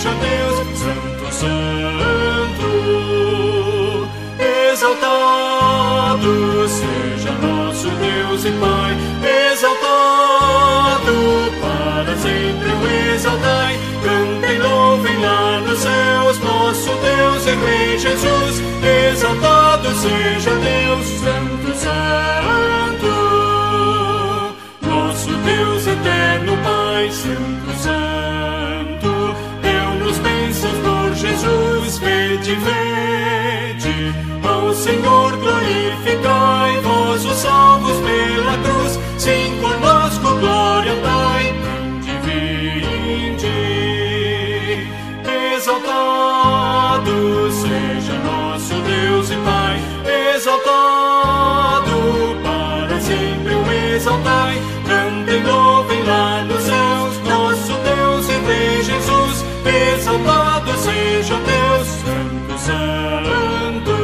seja Deus, Santo, Santo. Exaltado seja nosso Deus e Pai, exaltado para sempre o exaltai. Cantem, louvem lá nos céus, nosso Deus e Rei Jesus. Exaltado seja Deus, Santo, Santo. Nosso Deus eterno Pai, Santo, Santo. Deu-nos bênçãos por Jesus, vede, vede. Ao Senhor glorificai, vós os salvos pela cruz. Sim, conosco glória dai, vinde, vinde. Exaltado seja nosso Deus e Pai, exaltado para sempre o exaltai. Cantem, louvem lá nos céus, nosso Deus e Rei Jesus. Exaltado seja Deus, Santo, Santo.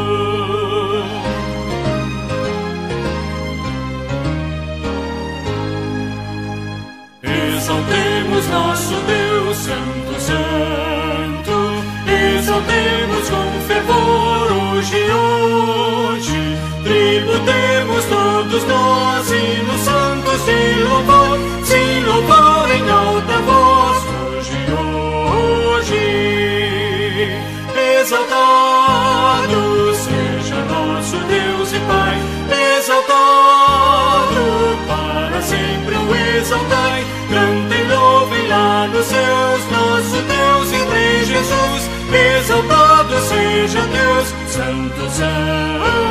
Exaltemos nosso Deus, Santo, Santo. Exaltemos com fervor hoje, hoje. Tributemos todos nós hinos santos de louvor, sim, louvor em alta voz hoje, hoje. Exaltado seja nosso Deus e Pai, exaltado para sempre o exaltai. Cantem, louvem lá nos céus, nosso Deus e Rei Jesus. Exaltado seja Deus, Santo, Santo.